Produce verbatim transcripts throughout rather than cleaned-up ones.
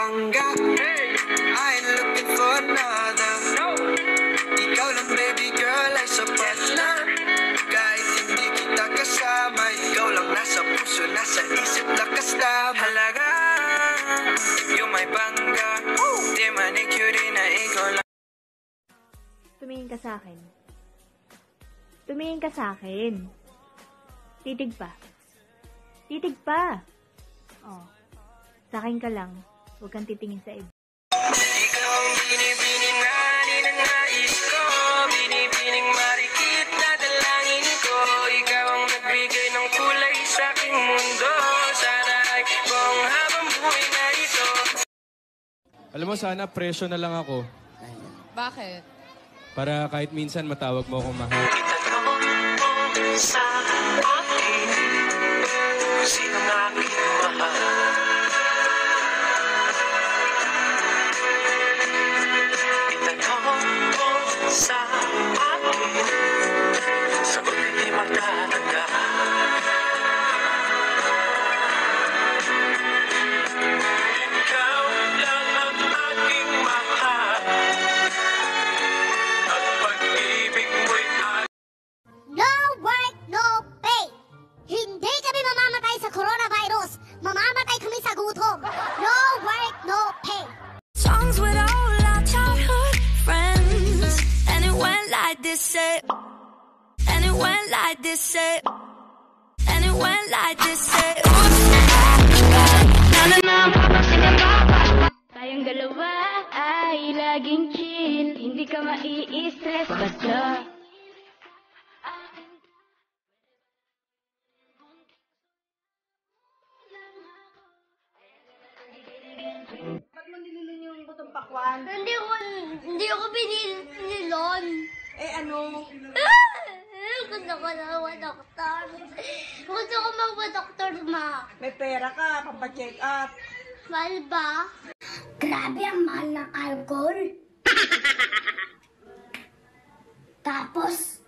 bangga, I ain't looking for another. Ikaw lang baby girl ay sapat na. Kahit hindi kita kasama, ikaw lang nasa puso, nasa isip, lakas na halaga. Yung may bangga, di manicure na ikaw lang. Tumingin ka sa akin. Tumingin ka sa akin. Titig pa. Titig pa. Oh. Sa akin ka lang. Huwag kang titingin sa iba. Ikaw ang binibining na ninanais ko. Binibining marikit na dalangin ko. Ikaw ang nagbigay ng kulay sa aking mundo. Sana ay buong habang buhay na ito. Alam mo, sana presyo na lang ako. Bakit? Para kahit minsan matawag mo akong mahal. Itanong mo sa akin, sinong aking mahal? Itanong mo sa akin, sagot hindi magtatanda. Ikaw lang ang aking mahal. No work, no pay. Hindi kami mamamatay sa coronavirus. Mamamatay kami sa gutom. No work, no pay. Songs with all our childhood friends. And it went like this, say. And it went like this, say. And it went like this, say. Tayong dalawa ay laging chill. Hindi ka mai-stress basta. Ba't mo nililin yung butong pakwan? Hindi ko, hindi ako binilon. Eh ano? Gusto ko na mag-doktor. Gusto ko mag-doktor, ma. May pera ka, pampacheck up. Mahal ba? Grabe ang mahal ng alcohol. Tapos,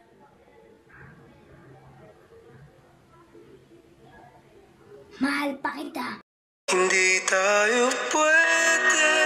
mahal pa kita. Hindi tayo pwede